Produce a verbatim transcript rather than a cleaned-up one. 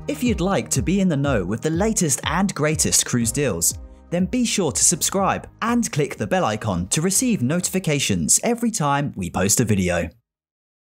If you'd like to be in the know with the latest and greatest cruise deals, then be sure to subscribe and click the bell icon to receive notifications every time we post a video.